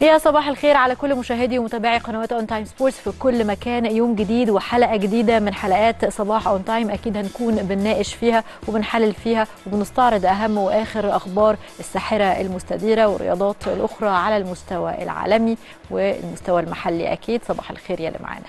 يا صباح الخير على كل مشاهدي ومتابعي قنوات اون تايم سبورتس في كل مكان. يوم جديد وحلقه جديده من حلقات صباح اون تايم، اكيد هنكون بنناقش فيها وبنحلل فيها وبنستعرض اهم واخر اخبار الساحره المستديره والرياضات الاخرى على المستوى العالمي والمستوى المحلي. اكيد صباح الخير يا اللي معانا.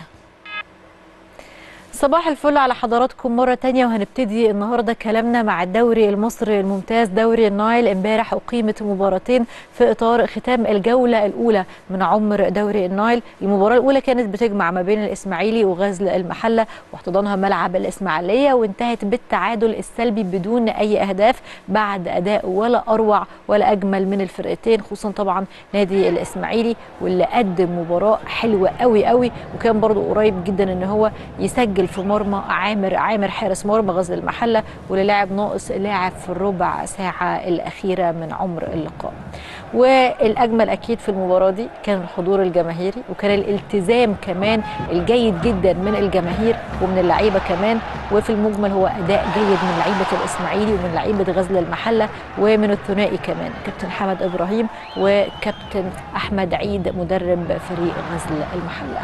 صباح الفل على حضراتكم مرة تانية، وهنبتدي النهاردة كلامنا مع الدوري المصري الممتاز دوري النايل. امبارح أقيمت مباراتين في إطار ختام الجولة الأولى من عمر دوري النايل. المباراة الأولى كانت بتجمع ما بين الإسماعيلي وغزل المحلة واحتضانها ملعب الإسماعيلية، وانتهت بالتعادل السلبي بدون أي أهداف بعد أداء ولا أروع ولا أجمل من الفرقتين، خصوصا طبعا نادي الإسماعيلي واللي قدم مباراة حلوة قوي قوي، وكان برضو قريب جدا إن هو يسجل في مرمى عامر حارس مرمى غزل المحله، واللي لعب ناقص لاعب في الربع ساعه الاخيره من عمر اللقاء. والاجمل اكيد في المباراه دي كان الحضور الجماهيري، وكان الالتزام كمان الجيد جدا من الجماهير ومن اللعيبه كمان. وفي المجمل هو اداء جيد من لعيبه الاسماعيلي ومن لعيبه غزل المحله ومن الثنائي كمان كابتن حمد ابراهيم وكابتن احمد عيد مدرب فريق غزل المحله.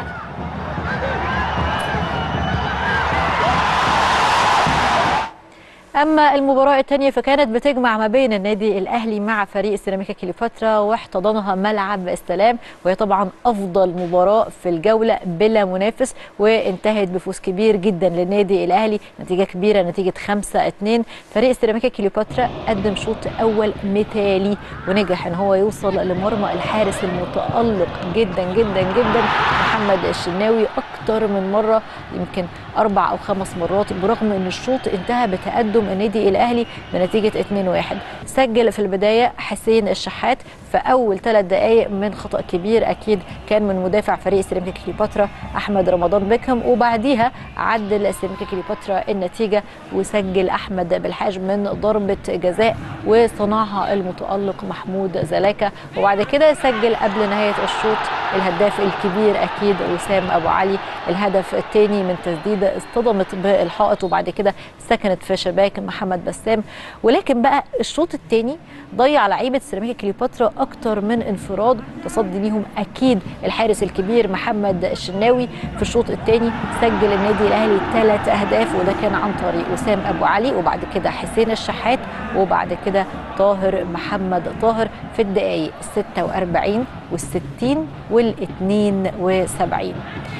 أما المباراة الثانية فكانت بتجمع ما بين النادي الأهلي مع فريق سيراميكا كليوباترا، واحتضنها ملعب السلام، وهي طبعا أفضل مباراة في الجولة بلا منافس، وانتهت بفوز كبير جدا للنادي الأهلي، نتيجة كبيرة، نتيجة 5-2. فريق سيراميكا كليوباترا قدم شوط أول مثالي، ونجح إن هو يوصل لمرمى الحارس المتألق جدا جدا جدا محمد الشناوي أكتر من مرة، يمكن 4 أو 5 مرات، برغم إن الشوط انتهى بتقدم النادي الاهلي بنتيجه 2-1. سجل في البدايه حسين الشحات في اول 3 دقائق من خطا كبير اكيد كان من مدافع فريق سيراميكا كليوباترا احمد رمضان بيكهام، وبعديها عدل سيراميكا كليوباترا النتيجه وسجل احمد بالحاج من ضربه جزاء وصنعها المتالق محمود زلاكا، وبعد كده سجل قبل نهايه الشوط الهداف الكبير اكيد وسام ابو علي الهدف الثاني من تسديده اصطدمت بالحائط وبعد كده سكنت في شباك محمد بسام. ولكن بقى الشوط الثاني ضيع لعيبه سيراميكا كليوباترا اكتر من انفراد، تصدي ليهم اكيد الحارس الكبير محمد الشناوي. في الشوط الثاني سجل النادي الاهلي 3 أهداف، وده كان عن طريق وسام ابو علي وبعد كده حسين الشحات وبعد كده طاهر محمد طاهر في الدقائق 46 وال60 وال72.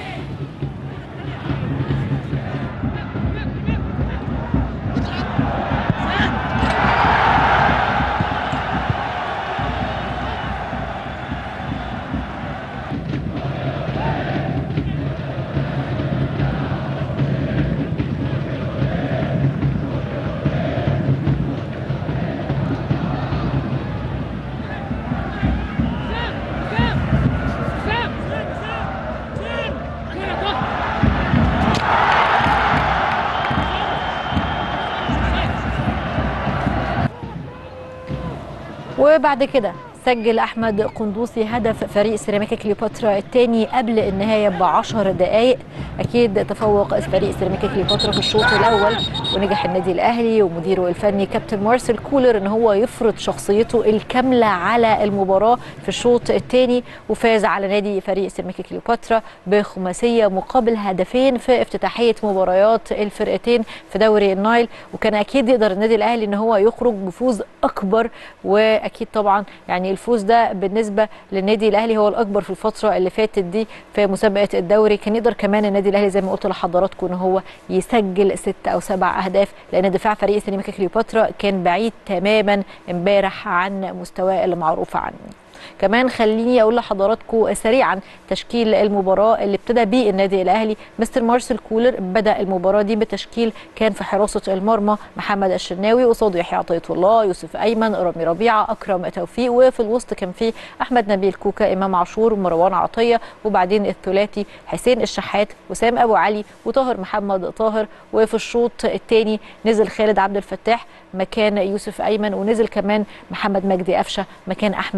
وبعد كده سجل أحمد قندوسي هدف فريق سيراميكا كليوباترا الثاني قبل النهاية ب10 دقائق. أكيد تفوق فريق سيراميكا كليوباترا في الشوط الأول، ونجح النادي الأهلي ومديره الفني كابتن مارسيل كولر إن هو يفرض شخصيته الكاملة على المباراة في الشوط الثاني، وفاز على نادي فريق سيراميكا كليوباترا بخماسية مقابل هدفين في افتتاحية مباريات الفرقتين في دوري النايل. وكان أكيد يقدر النادي الأهلي إن هو يخرج بفوز أكبر، وأكيد طبعا يعني الفوز ده بالنسبه للنادي الاهلي هو الاكبر في الفتره اللي فاتت دي في مسابقه الدوري. كان يقدر كمان النادي الاهلي زي ما قلت لحضراتكم ان هو يسجل 6 أو 7 أهداف، لان دفاع فريق سيراميكا كليوباترا كان بعيد تماما امبارح عن مستواه اللي معروف عنه. كمان خليني اقول لحضراتكم سريعا تشكيل المباراه اللي ابتدى بيه النادي الاهلي. مستر مارسيل كولر بدا المباراه دي بتشكيل كان في حراسه المرمى محمد الشناوي، قصاده يحيى عطيه الله، يوسف ايمن، رامي ربيعه، اكرم توفيق، وفي الوسط كان في احمد نبيل كوكا، امام عاشور، ومروان عطيه، وبعدين الثلاثي حسين الشحات وسام ابو علي وطاهر محمد طاهر. وفي الشوط الثاني نزل خالد عبد الفتاح مكان يوسف ايمن، ونزل كمان محمد مجدي قفشه مكان احمد نبيل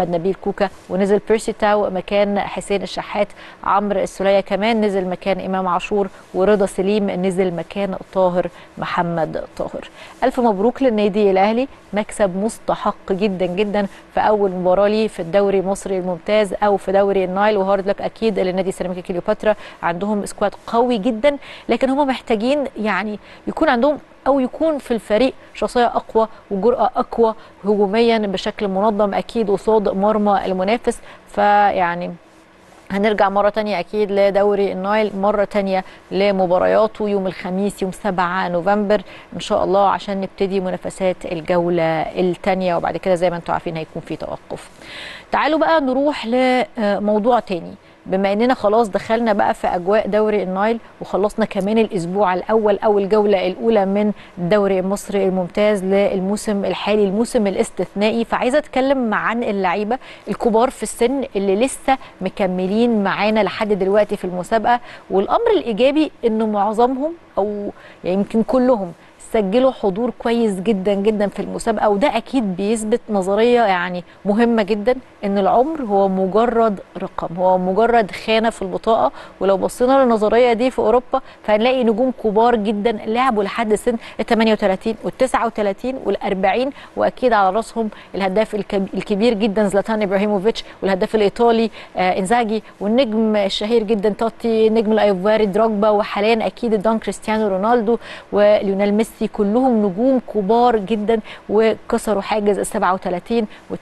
كوكا ونزل بيرسي تاو مكان حسين الشحات، عمرو السولية كمان نزل مكان إمام عاشور، ورضا سليم نزل مكان طاهر محمد طاهر. ألف مبروك للنادي الأهلي، مكسب مستحق جدا جدا في أول مباراة ليه في الدوري المصري الممتاز أو في دوري النايل، وهارد لك أكيد للنادي سيراميكا كليوباترا. عندهم سكواد قوي جدا، لكن هم محتاجين يعني يكون عندهم أو يكون في الفريق شخصية أقوى وجرأة أقوى هجوميا بشكل منظم أكيد قصاد مرمى المنافس. فيعني هنرجع مرة تانية أكيد لدوري النايل، مرة تانية لمبارياته يوم الخميس يوم 7 نوفمبر إن شاء الله، عشان نبتدي منافسات الجولة التانية، وبعد كده زي ما انتم عارفين هيكون في توقف. تعالوا بقى نروح لموضوع تاني. بما اننا خلاص دخلنا بقى في اجواء دوري النايل وخلصنا كمان الاسبوع الاول او الجوله الاولى من الدوري المصري الممتاز للموسم الحالي، الموسم الاستثنائي، فعايزه اتكلم عن اللعيبه الكبار في السن اللي لسه مكملين معانا لحد دلوقتي في المسابقه. والامر الايجابي انه معظمهم او يمكن كلهم سجلوا حضور كويس جدا جدا في المسابقه، وده اكيد بيثبت نظريه يعني مهمه جدا، ان العمر هو مجرد رقم، هو مجرد خانه في البطاقه. ولو بصينا للنظريه دي في اوروبا فهنلاقي نجوم كبار جدا لعبوا لحد سن ال 38 وال 39 وال 40، واكيد على راسهم الهداف الكبير جدا زلاتان ابراهيموفيتش، والهداف الايطالي انزاجي، والنجم الشهير جدا توتي، نجم الايفواري دروجبا، وحاليا اكيد الدون كريستيانو رونالدو وليونيل ميسي، كلهم نجوم كبار جدا وكسروا حاجز ال 37 وال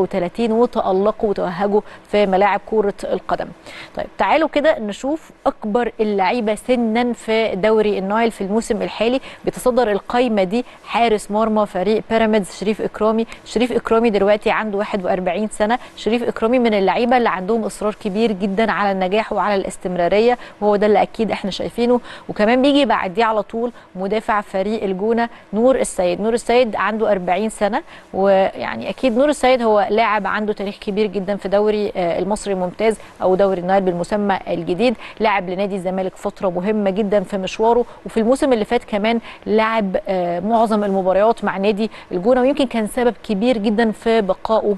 38 وتألقوا وتوهجوا في ملاعب كرة القدم. طيب تعالوا كده نشوف أكبر اللعيبة سنا في دوري النايل في الموسم الحالي. بتصدر القائمة دي حارس مرمى فريق بيراميدز شريف إكرامي. شريف إكرامي دلوقتي عنده 41 سنة. شريف إكرامي من اللعيبة اللي عندهم إصرار كبير جدا على النجاح وعلى الاستمرارية، وهو ده اللي أكيد احنا شايفينه. وكمان بيجي بعديه على طول مدافع فريق الجونة نور السيد. نور السيد عنده 40 سنة، ويعني أكيد نور السيد هو لاعب عنده تاريخ كبير جدا في دوري المصري الممتاز أو دوري النايل بالمسمى الجديد. لاعب لنادي الزمالك فترة مهمة جدا في مشواره، وفي الموسم اللي فات كمان لاعب معظم المباريات مع نادي الجونة، ويمكن كان سبب كبير جدا في بقائه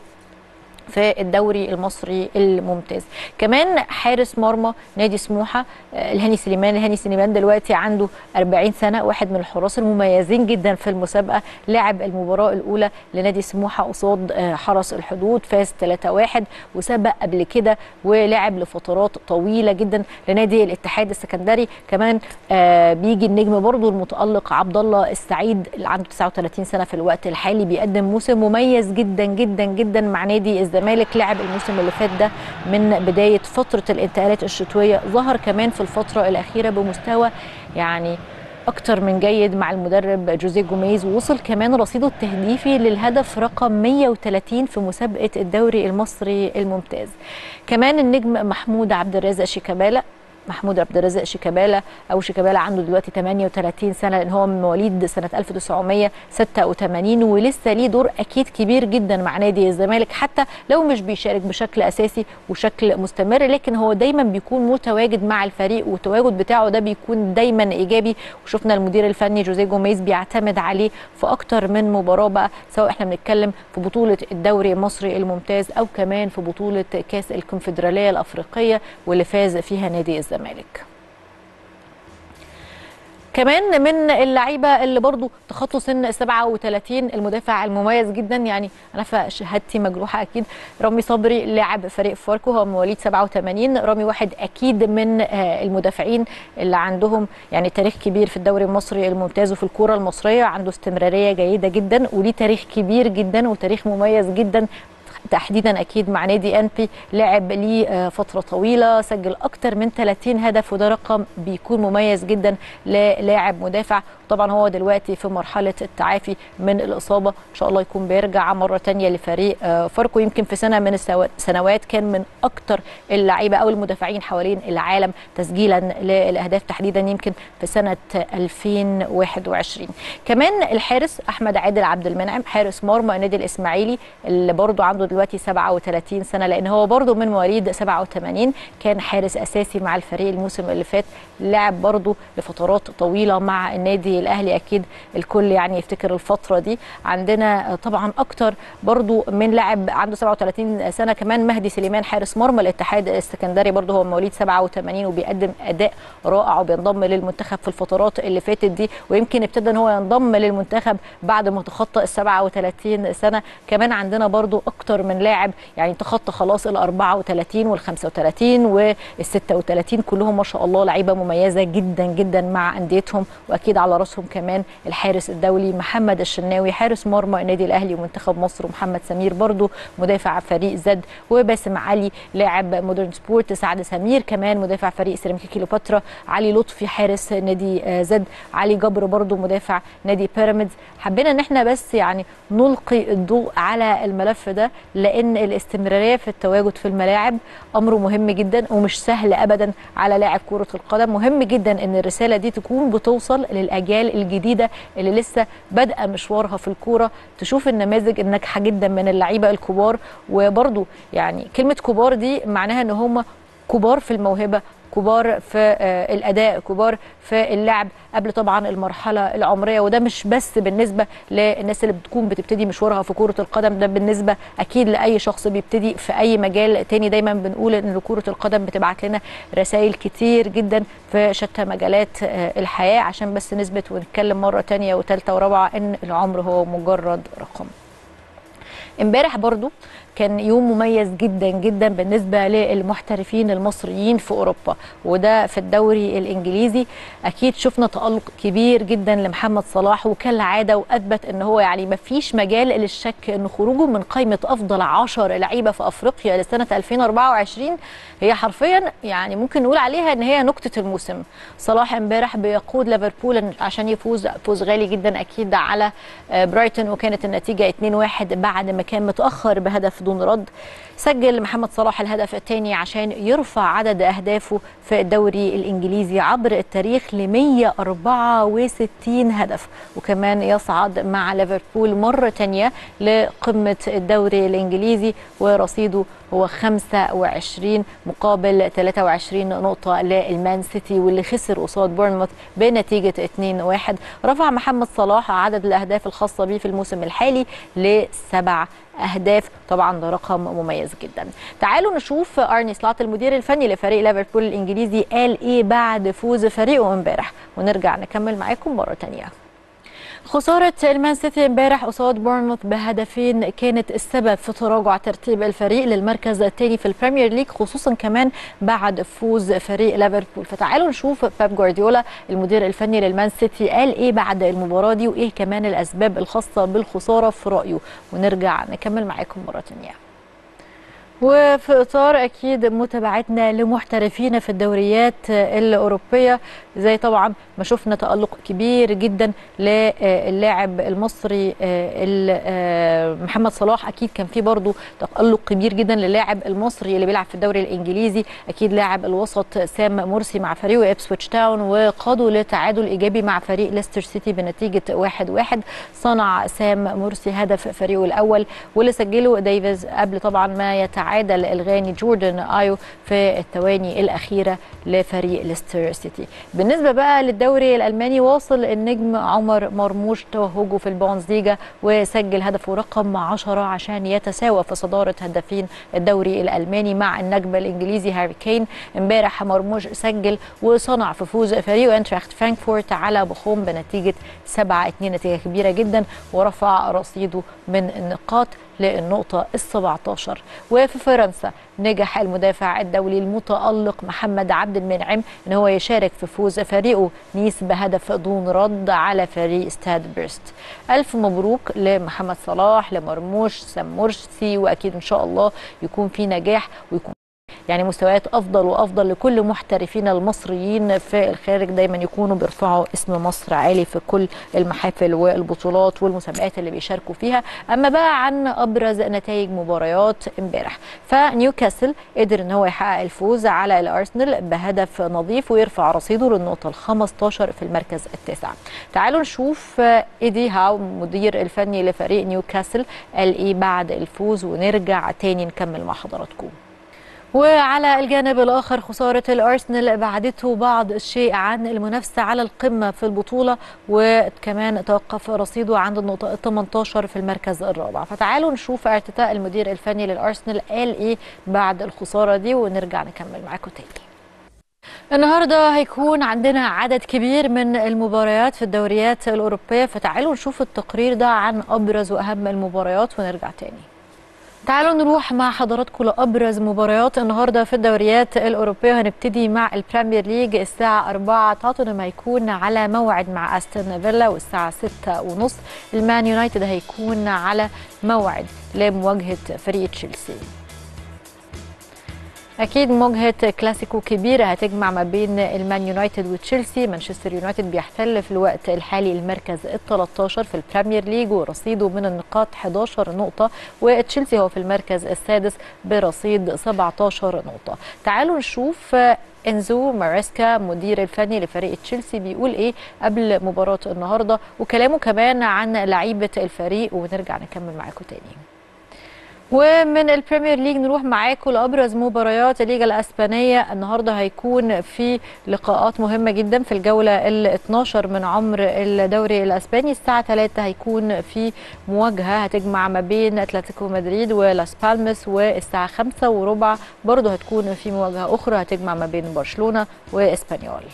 في الدوري المصري الممتاز. كمان حارس مرمى نادي سموحه الهاني سليمان. الهاني سليمان دلوقتي عنده 40 سنه، واحد من الحراس المميزين جدا في المسابقه. لعب المباراه الاولى لنادي سموحه قصاد حرس الحدود، فاز 3-1، وسبق قبل كده ولعب لفترات طويله جدا لنادي الاتحاد السكندري. كمان بيجي النجم برضو المتالق عبد الله السعيد اللي عنده 39 سنه في الوقت الحالي، بيقدم موسم مميز جدا جدا جدا مع نادي الزمالك. لعب الموسم اللي فات ده من بدايه فتره الانتقالات الشتويه، ظهر كمان في الفتره الاخيره بمستوى يعني اكتر من جيد مع المدرب جوزيه جوميز، ووصل كمان رصيده التهديفي للهدف رقم 130 في مسابقه الدوري المصري الممتاز. كمان النجم محمود عبد الرازق شيكابالا. محمود عبد الرازق شيكابالا او شيكابالا عنده دلوقتي 38 سنه، لان هو من مواليد سنه 1986، ولسه ليه دور اكيد كبير جدا مع نادي الزمالك، حتى لو مش بيشارك بشكل اساسي وشكل مستمر، لكن هو دايما بيكون متواجد مع الفريق، والتواجد بتاعه ده بيكون دايما ايجابي. وشفنا المدير الفني جوزيه جوميز بيعتمد عليه في اكتر من مباراه بقى، سواء احنا بنتكلم في بطوله الدوري المصري الممتاز او كمان في بطوله كاس الكونفدراليه الافريقيه واللي فاز فيها نادي الزمالك. كمان من اللعيبه اللي برضو تخطوا سن 37 المدافع المميز جدا، يعني انا فشهادتي مجروحه اكيد، رامي صبري لاعب فريق فاركو، هو مواليد 87. رامي واحد اكيد من المدافعين اللي عندهم يعني تاريخ كبير في الدوري المصري الممتاز وفي الكوره المصريه، عنده استمراريه جيده جدا وليه تاريخ كبير جدا وتاريخ مميز جدا تحديدا اكيد مع نادي انبي. لعب ليه فتره طويله، سجل اكتر من 30 هدف، وده رقم بيكون مميز جدا للاعب مدافع. طبعا هو دلوقتي في مرحله التعافي من الاصابه، ان شاء الله يكون بيرجع مره ثانيه لفريق فاركو. يمكن في سنه من السنوات كان من اكتر اللعيبه او المدافعين حوالين العالم تسجيلا للاهداف، تحديدا يمكن في سنه 2021. كمان الحارس احمد عادل عبد المنعم، حارس مرمى النادي الاسماعيلي اللي برضه عنده دلوقتي 37 سنه، لان هو برضو من مواليد 87. كان حارس اساسي مع الفريق الموسم اللي فات، لعب برضو لفترات طويله مع النادي الاهلي. اكيد الكل يعني يفتكر الفتره دي. عندنا طبعا اكتر برضو من لاعب عنده 37 سنه كمان، مهدي سليمان حارس مرمى الاتحاد السكندري، برضو هو مواليد 87 وبيقدم اداء رائع وبينضم للمنتخب في الفترات اللي فاتت دي، ويمكن ابتدى ان هو ينضم للمنتخب بعد ما تخطى ال 37 سنه. كمان عندنا برضو اكتر من لاعب يعني تخطى خلاص ال 34 وال 35 وال 36، كلهم ما شاء الله لعيبه مميزه جدا جدا مع انديتهم، واكيد على راسهم كمان الحارس الدولي محمد الشناوي حارس مرمى النادي الاهلي ومنتخب مصر، ومحمد سمير برضو مدافع فريق زد، وباسم علي لاعب مودرن سبورت، سعد سمير كمان مدافع فريق سيراميكا كيلوباترا، علي لطفي حارس نادي زد، علي جبر برضو مدافع نادي بيراميدز. حبينا ان احنا بس يعني نلقي الضوء على الملف ده، لان الاستمراريه في التواجد في الملاعب امر مهم جدا ومش سهل ابدا على لاعب كره القدم. مهم جدا ان الرساله دي تكون بتوصل للاجيال الجديده اللي لسه بادئه مشوارها في الكوره، تشوف النماذج الناجحه جدا من اللعيبه الكبار. وبرضو يعني كلمه كبار دي معناها ان هم كبار في الموهبه، كبار في الاداء، كبار في اللعب قبل طبعا المرحله العمريه. وده مش بس بالنسبه للناس اللي بتكون بتبتدي مشوارها في كره القدم، ده بالنسبه اكيد لاي شخص بيبتدي في اي مجال تاني. دايما بنقول ان كره القدم بتبعت لنا رسائل كتير جدا في شتى مجالات الحياه، عشان بس نثبت ونتكلم مره تانيه وثالثه ورابعه ان العمر هو مجرد رقم. امبارح برضو كان يوم مميز جدا جدا بالنسبه للمحترفين المصريين في اوروبا، وده في الدوري الانجليزي. اكيد شفنا تالق كبير جدا لمحمد صلاح وكالعاده، واثبت ان هو يعني ما فيش مجال للشك ان خروجه من قائمه افضل 10 لعيبه في افريقيا لسنه 2024 هي حرفيا يعني ممكن نقول عليها ان هي نكته الموسم. صلاح امبارح بيقود ليفربول عشان يفوز فوز غالي جدا اكيد على برايتون، وكانت النتيجه 2-1 بعد ما كان متاخر بهدف دون رد. سجل محمد صلاح الهدف الثاني عشان يرفع عدد أهدافه في الدوري الإنجليزي عبر التاريخ ل 164 هدف، وكمان يصعد مع ليفربول مرة تانية لقمة الدوري الإنجليزي، ورصيده هو 25 مقابل 23 نقطة للمان سيتي واللي خسر قصاد بورنموث بنتيجة 2-1. رفع محمد صلاح عدد الأهداف الخاصة به في الموسم الحالي ل7 أهداف، طبعا ده رقم مميز جدا. تعالوا نشوف أرني سلوت المدير الفني لفريق ليفربول الإنجليزي قال إيه بعد فوز فريقه امبارح، ونرجع نكمل معاكم مرة تانية. خسارة المان سيتي امبارح قصاد بورنموث بهدفين كانت السبب في تراجع ترتيب الفريق للمركز الثاني في البريمير ليج، خصوصا كمان بعد فوز فريق ليفربول. فتعالوا نشوف بيب جوارديولا المدير الفني للمان سيتي قال ايه بعد المباراة دي، وايه كمان الاسباب الخاصة بالخسارة في رأيه، ونرجع نكمل معاكم مرة ثانية. وفي اطار اكيد متابعتنا لمحترفين في الدوريات الاوروبيه، زي طبعا ما شفنا تالق كبير جدا للاعب المصري محمد صلاح، اكيد كان في برضو تالق كبير جدا للاعب المصري اللي بيلعب في الدوري الانجليزي، اكيد لاعب الوسط سام مرسي مع فريقه إبسويتش تاون، وقادوا لتعادل ايجابي مع فريق ليستر سيتي بنتيجه 1-1. صنع سام مرسي هدف فريقه الاول، واللي سجله ديفيز قبل طبعا ما يتعادل الغاني جوردن ايو في الثواني الاخيره لفريق ليستر سيتي. بالنسبه بقى للدوري الالماني، واصل النجم عمر مرموش توهجه في البوندسليجا وسجل هدفه رقم 10 عشان يتساوى في صداره هدافين الدوري الالماني مع النجم الانجليزي هاري كين. امبارح مرموش سجل وصنع في فوز فريقه انتراخت فرانكفورت على بخوم بنتيجه 7-2، نتيجه كبيره جدا، ورفع رصيده من النقاط للنقطة ال17. وفي فرنسا نجح المدافع الدولي المتألق محمد عبد المنعم ان هو يشارك في فوز فريقه نيس بهدف دون رد على فريق ستاد بريست. ألف مبروك لمحمد صلاح، لمرموش، سام مرسي، واكيد ان شاء الله يكون في نجاح ويكون يعني مستويات افضل وافضل لكل محترفين المصريين في الخارج، دايما يكونوا بيرفعوا اسم مصر عالي في كل المحافل والبطولات والمسابقات اللي بيشاركوا فيها. اما بقى عن ابرز نتائج مباريات امبارح، فنيوكاسل قدر ان هو يحقق الفوز على الارسنال بهدف نظيف ويرفع رصيده للنقطه ال 15 في المركز التاسع. تعالوا نشوف ايدي هاو المدير الفني لفريق نيوكاسل قال ايه بعد الفوز ونرجع تاني نكمل مع حضراتكم. وعلى الجانب الآخر خسارة الأرسنال بعدته بعض الشيء عن المنافسة على القمة في البطولة، وكمان توقف رصيده عند النقطة 18 في المركز الرابع. فتعالوا نشوف ارتداء المدير الفني للأرسنال قال إيه بعد الخسارة دي ونرجع نكمل معاكم تاني. النهارده هيكون عندنا عدد كبير من المباريات في الدوريات الأوروبية، فتعالوا نشوف التقرير ده عن أبرز وأهم المباريات ونرجع تاني. تعالوا نروح مع حضراتكم لأبرز مباريات النهارده في الدوريات الأوروبية. هنبتدي مع البريمير ليج الساعة 4 توتنهام هيكون على موعد مع أستون فيلا، والساعة 6:30 المان يونايتد هيكون على موعد لمواجهة فريق تشيلسي. أكيد مواجهة كلاسيكو كبيرة هتجمع ما بين المان يونايتد وتشيلسي. مانشستر يونايتد بيحتل في الوقت الحالي المركز ال13 في البريمير ليج ورصيده من النقاط 11 نقطة، وتشيلسي هو في المركز السادس برصيد 17 نقطة. تعالوا نشوف انزو ماريسكا مدير الفني لفريق تشيلسي بيقول ايه قبل مباراة النهاردة، وكلامه كمان عن لعيبة الفريق، ونرجع نكمل معاكم تاني. ومن البريمير ليج نروح معاكم لابرز مباريات الليجا الاسبانيه. النهارده هيكون في لقاءات مهمه جدا في الجوله ال12 من عمر الدوري الاسباني. الساعه 3 هيكون في مواجهه هتجمع ما بين اتلتيكو مدريد ولاس بالماس، والساعه 5:15 برضه هتكون في مواجهه اخرى هتجمع ما بين برشلونه واسبانيول.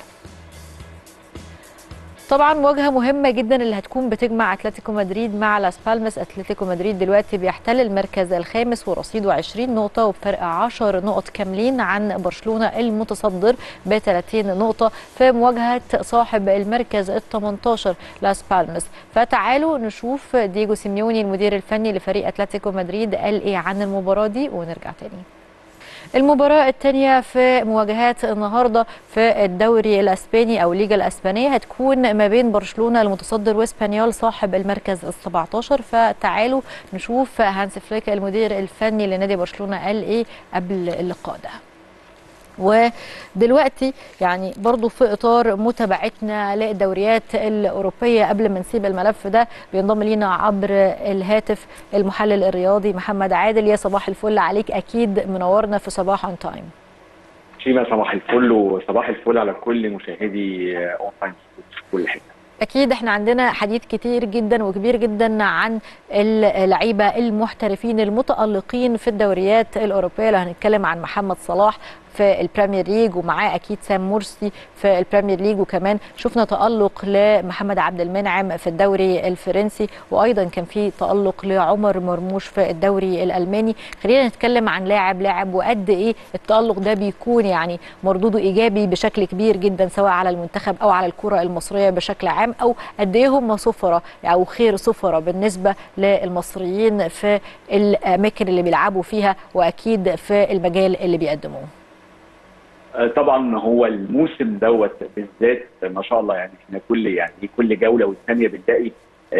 طبعا مواجهه مهمه جدا اللي هتكون بتجمع اتلتيكو مدريد مع لاس بالماس. اتلتيكو مدريد دلوقتي بيحتل المركز الخامس ورصيده 20 نقطه وبفرق 10 نقط كاملين عن برشلونه المتصدر ب 30 نقطه في مواجهه صاحب المركز ال 18 لاس بالماس. فتعالوا نشوف دييجو سيميوني المدير الفني لفريق اتلتيكو مدريد قال ايه عن المباراه دي ونرجع تاني. المباراة الثانية في مواجهات النهاردة في الدوري الأسباني أو الليجا الأسبانية هتكون ما بين برشلونة المتصدر واسبانيول صاحب المركز ال17. فتعالوا نشوف هانس فليك المدير الفني لنادي برشلونة قال إيه قبل اللقاء ده. ودلوقتي يعني برضو في إطار متابعتنا للدوريات الأوروبية، قبل ما نسيب الملف ده بينضم لينا عبر الهاتف المحلل الرياضي محمد عادل. يا صباح الفل عليك، أكيد منورنا في صباح أون تايم. شيماء صباح الفل، وصباح الفل على كل مشاهدي أون تايم في كل حتة. أكيد احنا عندنا حديث كتير جدا وكبير جدا عن اللعيبة المحترفين المتألقين في الدوريات الأوروبية. لو هنتكلم عن محمد صلاح في البريمير ليج، ومعاه اكيد سام مرسي في البريمير ليج، وكمان شفنا تألق لمحمد عبد المنعم في الدوري الفرنسي، وايضا كان في تألق لعمر مرموش في الدوري الألماني. خلينا نتكلم عن لاعب وقد ايه التألق ده بيكون يعني مردوده ايجابي بشكل كبير جدا سواء على المنتخب او على الكرة المصرية بشكل عام، او قد ايه هم سفرة او خير سفرة بالنسبة للمصريين في الاماكن اللي بيلعبوا فيها واكيد في المجال اللي بيقدموه. طبعا هو الموسم دوت بالذات ما شاء الله، يعني احنا كل جوله والثانيه بنلاقي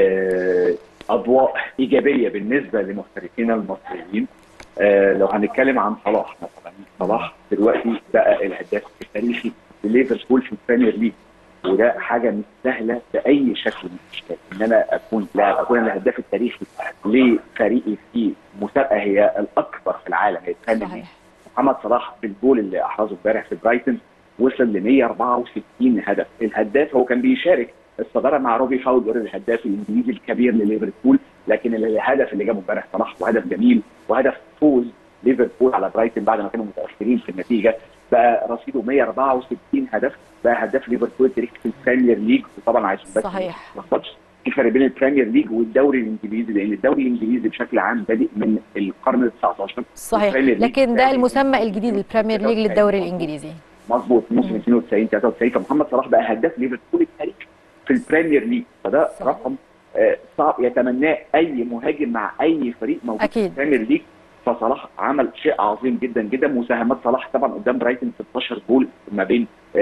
اضواء ايجابيه بالنسبه لمحترفين المصريين. لو هنتكلم عن صلاح مثلا، صلاح دلوقتي بقى الهداف التاريخي لليفربول في البريمير ليج، وده حاجه مش سهله باي شكل من الاشكال ان انا اكون الهداف التاريخي لفريقي في مسابقه هي الاكبر في العالم، هي البريمير ليج. محمد صلاح في الجول اللي احرزه امبارح في برايتون وصل ل 164 هدف. الهداف هو كان بيشارك الصداره مع روبي فاولر الهداف الانجليزي الكبير لليفربول، لكن الهدف اللي جابه امبارح صلاح وهدف جميل وهدف فوز ليفربول على برايتون بعد ما كانوا متاخرين في النتيجه، بقى رصيده 164 هدف، بقى هداف ليفربول التاريخي في البريمير ليج. وطبعا عايزين بس صحيح في فرق بين البريمير ليج والدوري الانجليزي، لان الدوري الانجليزي بشكل عام بادئ من القرن ال 19. صحيح، لكن ده المسمى الجديد البريمير ليج للدوري الانجليزي. مظبوط، موسم 92 93. فمحمد صلاح بقى هداف ليفربول التاريخي في البريمير ليج، فده رقم صعب يتمناه اي مهاجم مع اي فريق موجود في البريمير ليج. فصلاح عمل شيء عظيم جدا جدا. مساهمات صلاح طبعا قدام برايتون 16 جول ما بين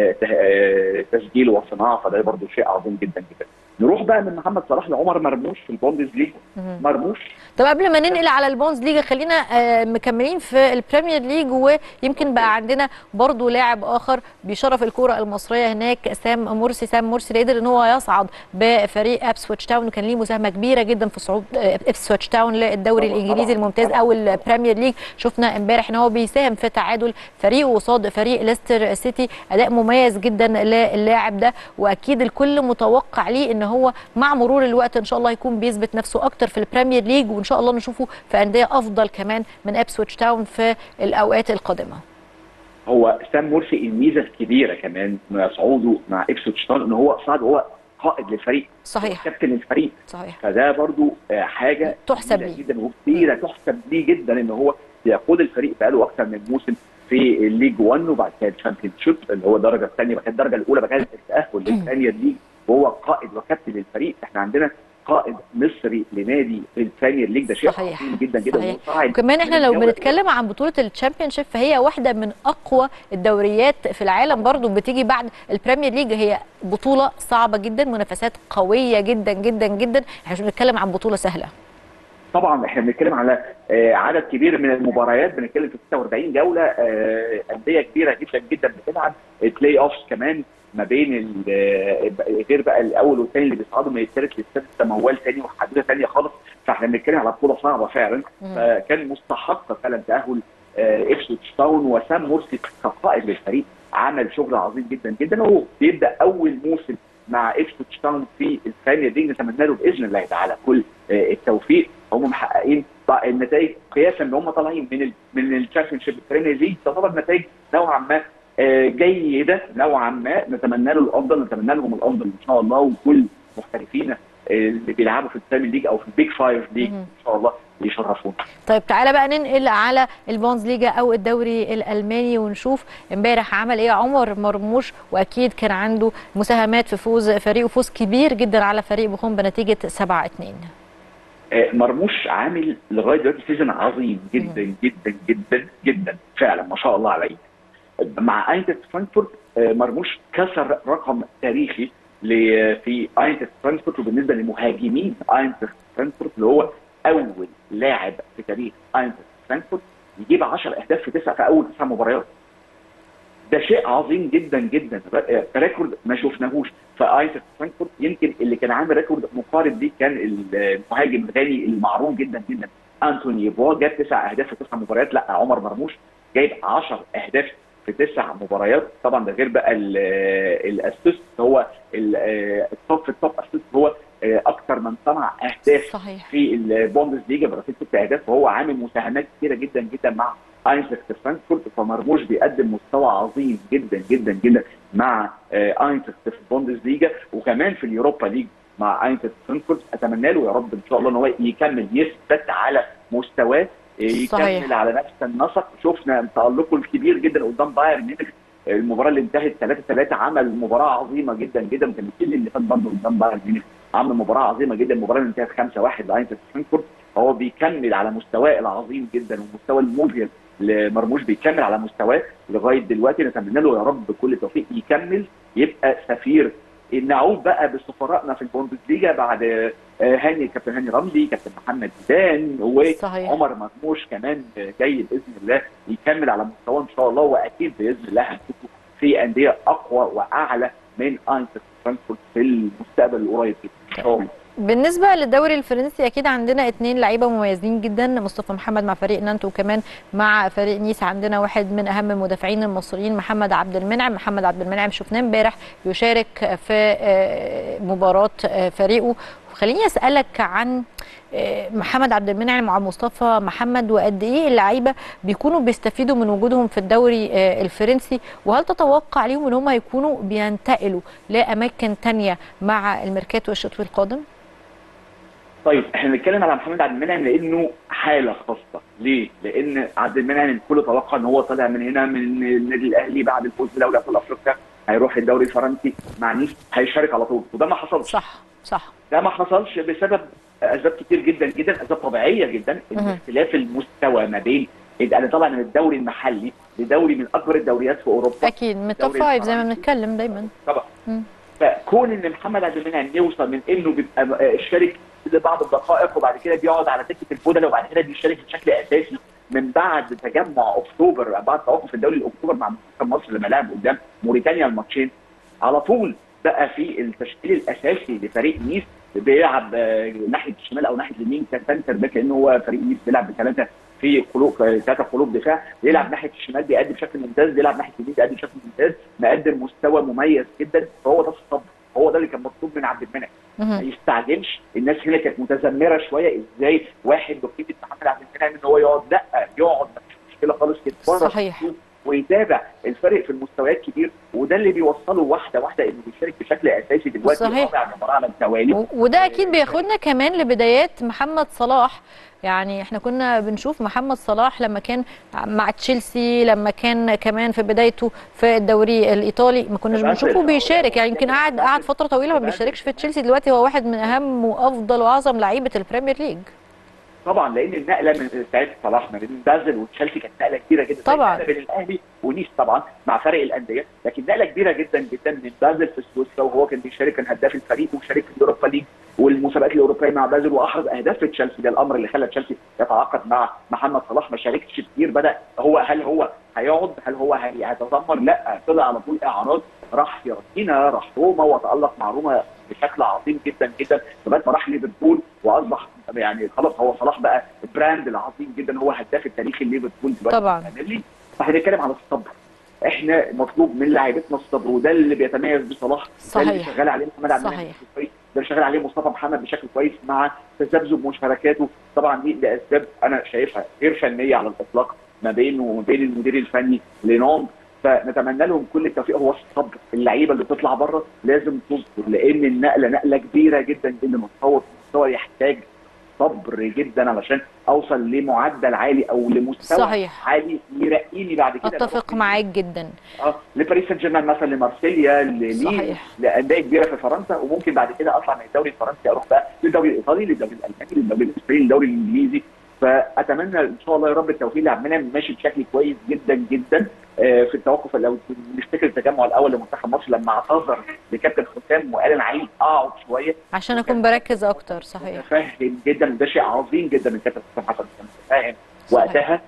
تسجيل وصناعه، فده برضه شيء عظيم جدا جدا. نروح بقى من محمد صلاح لعمر مرموش في البوندس ليج. مرموش، طب قبل ما ننقل على البونز ليج خلينا مكملين في البريمير ليج، ويمكن بقى عندنا برضو لاعب اخر بيشرف الكره المصريه هناك، سام مرسي قدر ان هو يصعد بفريق ابسويتش تاون، وكان ليه مساهمه كبيره جدا في صعود ابسويتش تاون للدوري الانجليزي الممتاز او البريمير ليج. شفنا امبارح ان هو بيساهم في تعادل فريقه قصاد فريق ليستر سيتي، اداء مميز جدا للاعب ده، واكيد الكل متوقع ليه ان هو مع مرور الوقت ان شاء الله يكون بيثبت نفسه اكتر في البريمير ليج، وان شاء الله نشوفه في انديه افضل كمان من ابسويتش تاون في الاوقات القادمه. هو سام مرسي الميزه الكبيره كمان مع صعوده مع ابسويتش تاون ان هو صعد هو قائد للفريق، صحيح، كابتن الفريق، صحيح، فده برضو حاجه تحسب ليه جدا وكثيره تحسب ليه جدا ان هو بيقود الفريق بقاله اكثر من موسم في الليج 1 وبعد كده الشامبيون شيب اللي هو الدرجه الثانيه، بعد كده الدرجه الاولى، بعد كده التاهل للثانيه الليج، وهو قائد وكابتن للفريق. احنا عندنا قائد مصري لنادي البريمير ليج، ده شيء عظيم جدا جدا. وكمان احنا لو بنتكلم عن بطوله الشامبيون شيب فهي واحده من اقوى الدوريات في العالم، برضو بتيجي بعد البريمير ليج. هي بطوله صعبه جدا، منافسات قويه جدا جدا جدا، احنا مش بنتكلم عن بطوله سهله. طبعا احنا بنتكلم على عدد كبير من المباريات، بنتكلم في 46 جوله، انديه كبيره جدا جدا بتلعب بلاي اوفز كمان ما بين غير بقى الاول والثاني اللي بيصعدوا من الثالث للسادس، موال ثاني وحدوته ثانيه خالص. فاحنا بنتكلم على بطوله صعبه فعلا، فكان مستحق فعلا تاهل ابسويتش تاون. وسام مرسي كقائد للفريق عمل شغل عظيم جدا جدا، وهو بيبدا اول موسم مع ابسويتش تاون في البريمير ليج. نتمنى له باذن الله تعالى كل التوفيق. هم محققين النتائج قياسا ان هم طالعين من الشامبيون شيب البريمير ليج، تعتبر نتائج نوعا ما جيده نوعا ما. نتمنى له الافضل، نتمنى لهم الافضل ان شاء الله، وكل محترفينا اللي بيلعبوا في البريمير ليج او في البيج فايف ليج ان شاء الله يشرفونا. طيب تعالى بقى ننقل على البونز ليجا او الدوري الالماني ونشوف امبارح عمل ايه عمر مرموش، واكيد كان عنده مساهمات في فوز فريقه، فوز كبير جدا على فريق بوخم بنتيجه 7-2. مرموش عامل لغايه دلوقتي سيزون عظيم جدا جدا جدا جدا فعلا، ما شاء الله عليه. مع اينتراخت فرانكفورت مرموش كسر رقم تاريخي في اينتراخت فرانكفورت، وبالنسبه لمهاجمين اينتراخت فرانكفورت اللي هو اول لاعب في تاريخ اينتراخت فرانكفورت يجيب 10 اهداف في اول 9 مباريات. ده شيء عظيم جدا جدا، ريكورد ما شفناهوش في اينتراخت فرانكفورت. يمكن اللي كان عامل ريكورد مقارب ليه كان المهاجم الغاني المعروف جدا جدا انتوني يبوا، جاب 9 اهداف في 9 مباريات. لا، عمر مرموش جايب 10 اهداف في 9 مباريات. طبعا ده غير بقى الاسيست، هو التوب اسيست، هو اكثر من صنع اهداف صحيح في البوندس ليجا برصيد 6 اهداف، وهو عامل مساهمات كثيره جدا جدا مع اينتراخت فرانكفورت. فمرموش بيقدم مستوى عظيم جدا جدا جدا مع اينتراخت في البوندس ليجا، وكمان في اليوروبا ليج مع اينتراخت فرانكفورت. اتمنى له يا رب ان شاء الله ان هو يكمل يثبت على مستواه، يكمل صحيح على نفس النسق. شفنا تألقه الكبير جدا قدام بايرن ميونخ، المباراه اللي انتهت 3-3 عمل مباراه عظيمه جدا جدا. كان السيزون اللي فات برضه قدام بايرن ميونخ عمل مباراه عظيمه جدا، المباراه اللي انتهت 5-1 لاينتراخت فرانكفورت. هو بيكمل على مستواه العظيم جدا والمستوى المبهر لمرموش، بيكمل على مستواه لغايه دلوقتي. نتمنى له يا رب كل التوفيق، يكمل يبقى سفير. نعود بقى بسفرائنا في البوندسليجا بعد كابتن هاني رمزي، كابتن محمد زيدان، وعمر مرموش كمان جاي باذن الله يكمل على مستواه ان شاء الله، واكيد باذن الله هنشوفه في انديه اقوى واعلى من اينتراخت فرانكفورت في المستقبل القريب ان شاء الله. بالنسبه للدوري الفرنسي اكيد عندنا 2 لعيبه مميزين جدا، مصطفى محمد مع فريق نانت، وكمان مع فريق نيس عندنا واحد من اهم المدافعين المصريين محمد عبد المنعم شفناه امبارح يشارك في مباراه فريقه. خليني اسالك عن محمد عبد المنعم مع مصطفى محمد، وقد ايه اللعيبه بيكونوا بيستفيدوا من وجودهم في الدوري الفرنسي، وهل تتوقع ليهم ان هم يكونوا بينتقلوا لاماكن ثانيه مع الميركاتو الشتوي القادم؟ طيب احنا بنتكلم على محمد عبد المنعم لانه حاله خاصه. ليه؟ لان عبد المنعم الكل توقع ان هو طالع من هنا من النادي الاهلي بعد الفوز بدوري ابطال افريقيا هيروح الدوري الفرنسي مع نيس، هيشارك على طول، وده ما حصلش. صح ده ما حصلش بسبب اسباب كتير جدا جدا، اسباب طبيعيه جدا، ان اختلاف المستوى ما بين انا طبعا من الدوري المحلي لدوري من اكبر الدوريات في اوروبا، اكيد من التوب فايف زي ما بنتكلم دايما طبعا. فكون ان محمد عبد المنعم يوصل من انه بيبقى شارك لبعض الدقائق وبعد كده بيقعد على دكه البدلاء وبعد كده بيشارك بشكل اساسي من بعد تجمع اكتوبر، بعد توقف الدوري لاكتوبر مع منتخب مصر لما لعب قدام موريتانيا الماتشين، على طول بقى في التشكيل الاساسي لفريق نيس، بيلعب ناحيه الشمال او ناحيه اليمين كسنتر باك، لان هو فريق نيس بيلعب بثلاثه في قلوب، ثلاثه قلوب دفاع، بيلعب ناحيه الشمال بيأدي بشكل ممتاز، بيلعب ناحيه اليمين بيأدي بشكل ممتاز، مقدم مستوى مميز جدا. فهو ده الصبر، هو ده اللي كان مطلوب من عبد المنعم، ما يستعجلش. الناس هنا كانت متذمره شويه، ازاي واحد بقيمه محمد عبد المنعم ان هو يقعد؟ لا، يقعد مفيش مشكله خالص، يتفرج صحيح ويتابع الفرق في المستويات كبير، وده اللي بيوصله واحده واحده انه بيشارك بشكل اساسي دلوقتي رابع مباراه على التوالي. وده اكيد بياخدنا كمان لبدايات محمد صلاح. يعني احنا كنا بنشوف محمد صلاح لما كان مع تشيلسي، لما كان كمان في بدايته في الدوري الايطالي ما كناش بنشوفه بيشارك، يعني يمكن قعد فتره طويله ما بيشاركش في تشيلسي. دلوقتي هو واحد من اهم وافضل واعظم لعيبه البريمير ليج. طبعا لان النقله من ساعه صلاح ما بين بازل وتشيلسي كانت نقله كبيره جدا طبعا بين الاهلي ونيس طبعا مع فرق الانديه، لكن نقله كبيره جدا جدا من بازل في سويسرا، وهو كان بيشارك، كان هداف الفريق وشارك في اليوروبا ليج والمسابقات الاوروبيه مع بازل واحرز اهداف في تشيلسي. ده الامر اللي خلى تشيلسي يتعاقد مع محمد صلاح. ما شاركش كتير، بدا هل هو هيقعد؟ هل هو هيتذمر؟ لا، طلع على طول اعراض، راح فيورنتينا، راح روما وتالق مع روما بشكل عظيم جدا جدا لغايه ما راح ليفربول واصبح يعني خلاص هو صلاح بقى البراند العظيم جدا، هو هداف التاريخي ليفربول دلوقتي طبعا. فهنتكلم على الصبر، احنا مطلوب من لاعيبتنا الصبر، وده اللي بيتميز بصلاح، ده اللي شغال عليه محمد عبد المنعم كويس، ده اللي شغال عليه مصطفى محمد بشكل كويس مع تذبذب مشاركاته. طبعا دي لاسباب انا شايفها غير فنيه على الاطلاق ما بينه وما بين المدير الفني لينونج، فنتمنى لهم كل التوفيق. هو الصبر، اللعيبه اللي بتطلع بره لازم تصبر، لان النقله نقله كبيره جدا جدا، مستوى يحتاج صبر جدا علشان اوصل لمعدل عالي او لمستوى صحيح. عالي يرقيني بعد كده. اتفق معاك جدا. لباريس سان جيرمان مثلا، لمارسيليا، لانديه كبيره في فرنسا، وممكن بعد كده اطلع من الدوري الفرنسي اروح بقى للدوري الايطالي، للدوري الالماني، للدوري الاسباني، للدوري الانجليزي. فاتمنى ان شاء الله يا رب التوفيق لعبد المنعم، ماشي بشكل كويس جدا جدا في التوقف. لو نفتكر التجمع الاول لمنتخب مصر لما اعتذر لكابتن حسام وقال انا عايز اقعد شويه عشان اكون بركز اكتر. صحيح، فاهم جدا، ده شيء عظيم جدا من كابتن حسام حسن، فاهم وقتها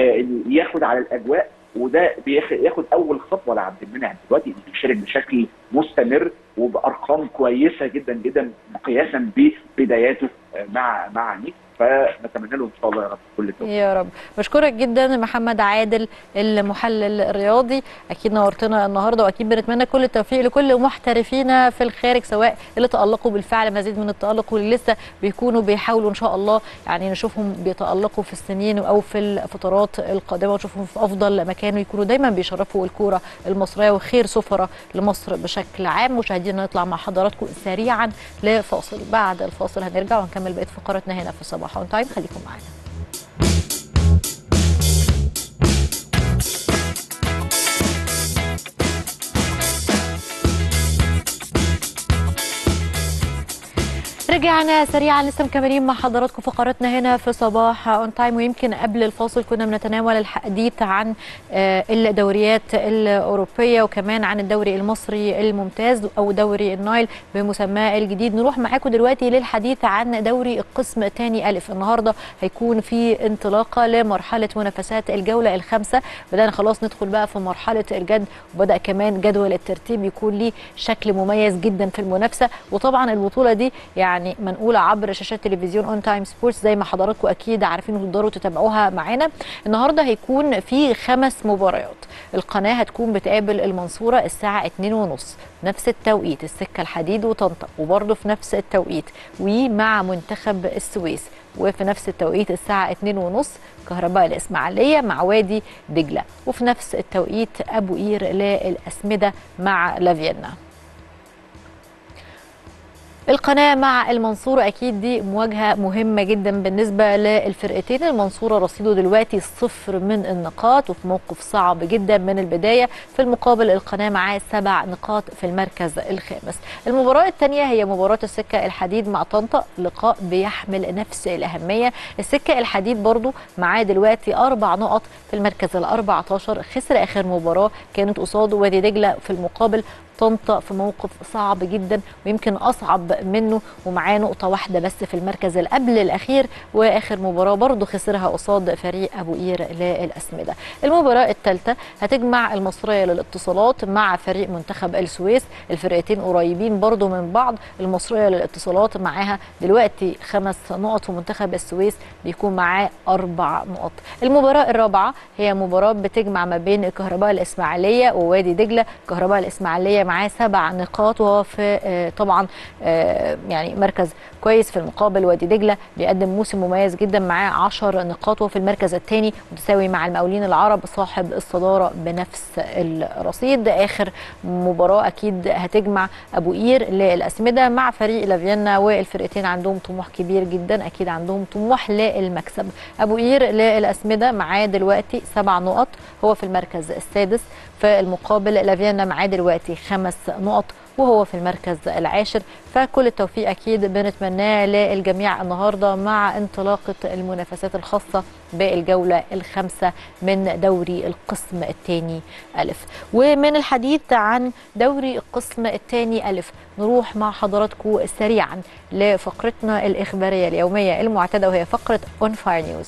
ياخد على الاجواء، وده ياخد اول خطوه لعبد المنعم دلوقتي بيشارك بشكل مستمر وبارقام كويسه جدا جدا قياسا ببداياته مع نيك. فنتمنى له ان شاء الله يا رب كل التوفيق. يا رب. بشكرك جدا محمد عادل المحلل الرياضي، اكيد نورتنا النهارده، واكيد بنتمنى كل التوفيق لكل محترفينا في الخارج، سواء اللي تالقوا بالفعل مزيد من التالق واللي لسه بيكونوا بيحاولوا ان شاء الله يعني نشوفهم بيتالقوا في السنين او في الفترات القادمه، ونشوفهم في افضل مكان ويكونوا دايما بيشرفوا الكوره المصريه وخير سفره لمصر بشكل عام. مشاهدينا نطلع مع حضراتكم سريعا لفاصل، بعد الفاصل هنرجع ونكمل بقيه فقراتنا هنا في صباح اون تايم. خليكم معانا. رجعنا سريعا، لسه مكملين مع حضراتكم فقراتنا هنا في صباح اون تايم. ويمكن قبل الفاصل كنا بنتناول الحديث عن الدوريات الاوروبيه وكمان عن الدوري المصري الممتاز او دوري النايل بمسماه الجديد. نروح معاكم دلوقتي للحديث عن دوري القسم الثاني الف. النهارده هيكون في انطلاقه لمرحله منافسات الجوله الخامسه، بدانا خلاص ندخل بقى في مرحله الجد، وبدا كمان جدول الترتيب يكون ليه شكل مميز جدا في المنافسه. وطبعا البطوله دي يعني منقوله عبر شاشات تلفزيون اون تايم سبورتس زي ما حضراتكم اكيد عارفين وتقدروا تتابعوها معانا. النهارده هيكون في 5 مباريات. القناه هتكون بتقابل المنصوره الساعه 2:30 نفس التوقيت، السكه الحديد وطنطا وبرده في نفس التوقيت، ومع منتخب السويس، وفي نفس التوقيت الساعه 2:30 كهرباء الاسماعيليه مع وادي دجله، وفي نفس التوقيت ابو قير للاسمده مع لافيينا. القناة مع المنصورة أكيد دي مواجهة مهمة جدا بالنسبة للفرقتين. المنصورة رصيده دلوقتي 0 من النقاط وفي موقف صعب جدا من البداية، في المقابل القناة معاه 7 نقاط في المركز الخامس. المباراة الثانية هي مباراة السكة الحديد مع طنطا، لقاء بيحمل نفس الأهمية. السكة الحديد برضو معاه دلوقتي 4 نقط في المركز ال14، خسر آخر مباراة كانت قصاده وادي دجلة. في المقابل طنطا في موقف صعب جدا ويمكن اصعب منه ومعاه نقطه واحده بس في المركز اللي قبل الاخير، واخر مباراه برضه خسرها قصاد فريق ابو قير للاسمده. المباراه الثالثه هتجمع المصريه للاتصالات مع فريق منتخب السويس، الفرقتين قريبين برضه من بعض. المصريه للاتصالات معاها دلوقتي 5 نقط ومنتخب السويس بيكون معاه 4 نقط. المباراه الرابعه هي مباراه بتجمع ما بين كهرباء الاسماعيليه ووادي دجله. كهرباء الاسماعيليه معاه 7 نقاط وهو في طبعا يعني مركز كويس. في المقابل وادي دجله بيقدم موسم مميز جدا، معاه 10 نقاط وهو في المركز الثاني متساوي مع المقاولين العرب صاحب الصداره بنفس الرصيد. اخر مباراه اكيد هتجمع ابو قير للاسمده مع فريق لافيانا، والفرقتين عندهم طموح كبير جدا، اكيد عندهم طموح للمكسب. ابو قير للاسمده معاه دلوقتي 7 نقط، هو في المركز السادس. في المقابل لافيانا معاه دلوقتي 5 نقط وهو في المركز العاشر. فكل التوفيق اكيد بنتمناه للجميع النهارده مع انطلاقه المنافسات الخاصه بالجوله الخامسه من دوري القسم الثاني الف. ومن الحديث عن دوري القسم الثاني الف نروح مع حضراتكم سريعا لفقرتنا الاخباريه اليوميه المعتاده، وهي فقره اون فاير نيوز.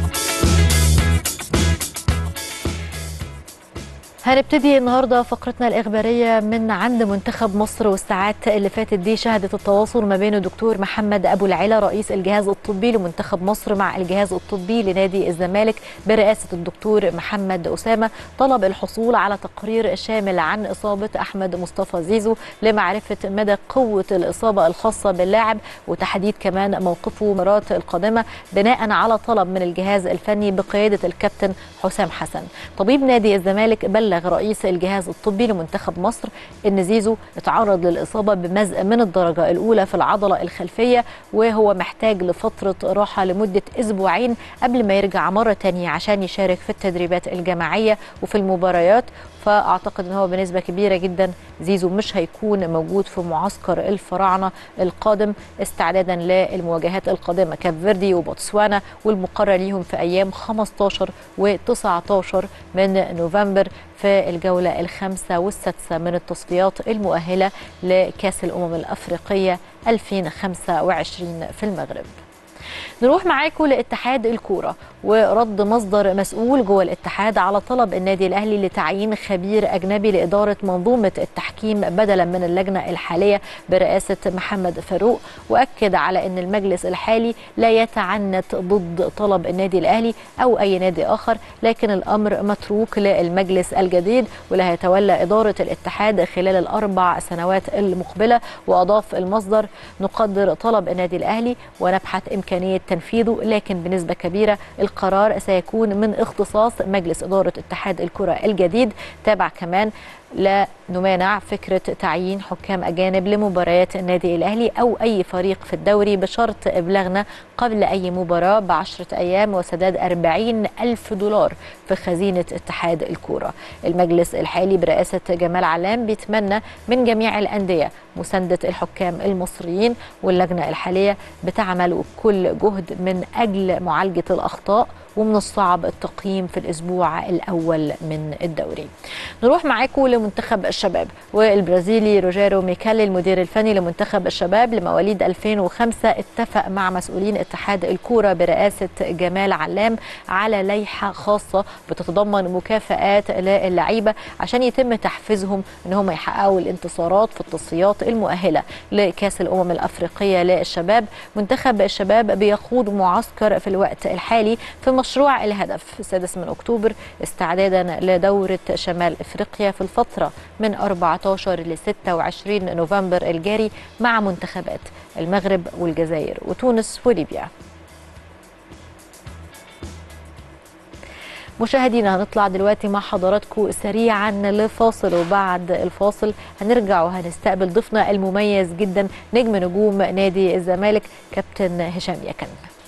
هنبتدي النهارده فقرتنا الاخباريه من عند منتخب مصر، والساعات اللي فاتت دي شهدت التواصل ما بين الدكتور محمد ابو العلا رئيس الجهاز الطبي لمنتخب مصر مع الجهاز الطبي لنادي الزمالك برئاسه الدكتور محمد اسامه، طلب الحصول على تقرير شامل عن اصابه احمد مصطفى زيزو لمعرفه مدى قوه الاصابه الخاصه باللاعب وتحديد كمان موقفه المباراه القادمه بناء على طلب من الجهاز الفني بقياده الكابتن حسام حسن. طبيب نادي الزمالك بلغ رئيس الجهاز الطبي لمنتخب مصر ان زيزو اتعرض للاصابه بمزق من الدرجه الاولى في العضله الخلفيه، وهو محتاج لفتره راحه لمده اسبوعين قبل ما يرجع مره ثانيه عشان يشارك في التدريبات الجماعيه وفي المباريات. فاعتقد ان هو بنسبه كبيره جدا زيزو مش هيكون موجود في معسكر الفراعنه القادم استعدادا للمواجهات القادمه كاب فيردي وبوتسوانا، والمقرر ليهم في ايام 15 و19 من نوفمبر في الجوله الخامسه والسادسه من التصفيات المؤهله لكاس الامم الافريقيه 2025 في المغرب. نروح معاكم لاتحاد الكوره، ورد مصدر مسؤول جوه الاتحاد على طلب النادي الاهلي لتعيين خبير اجنبي لاداره منظومه التحكيم بدلا من اللجنه الحاليه برئاسه محمد فاروق، واكد على ان المجلس الحالي لا يتعنت ضد طلب النادي الاهلي او اي نادي اخر، لكن الامر متروك للمجلس الجديد واللي هيتولى اداره الاتحاد خلال ال4 سنوات المقبله. واضاف المصدر: نقدر طلب النادي الاهلي ونبحث امكانيه تنفيذه، لكن بنسبه كبيره القرار سيكون من اختصاص مجلس إدارة اتحاد الكرة الجديد. تابع كمان: لا نمانع فكرة تعيين حكام أجانب لمباريات النادي الأهلي أو أي فريق في الدوري بشرط إبلاغنا قبل أي مباراة ب10 أيام وسداد 40,000 دولار في خزينة اتحاد الكرة. المجلس الحالي برئاسة جمال علام بيتمنى من جميع الأندية مساندة الحكام المصريين، واللجنة الحالية بتعمل بكل جهد من أجل معالجة الأخطاء، ومن الصعب التقييم في الأسبوع الأول من الدوري. نروح معاكم لمنتخب الشباب، والبرازيلي روجيرو ميكالي المدير الفني لمنتخب الشباب لمواليد 2005 اتفق مع مسؤولين اتحاد الكورة برئاسة جمال علام على لائحة خاصة بتتضمن مكافآت للعيبة عشان يتم تحفيزهم ان هم يحققوا الانتصارات في التصفيات المؤهلة لكأس الأمم الأفريقية للشباب. منتخب الشباب بيخوض معسكر في الوقت الحالي في مشروع الهدف 6 من أكتوبر استعدادا لدورة شمال إفريقيا في الفترة من 14 ل 26 نوفمبر الجاري مع منتخبات المغرب والجزائر وتونس وليبيا. مشاهدينا هنطلع دلوقتي مع حضراتكم سريعا لفاصل، وبعد الفاصل هنرجع وهنستقبل ضيفنا المميز جدا نجم نجوم نادي الزمالك كابتن هشام يكن.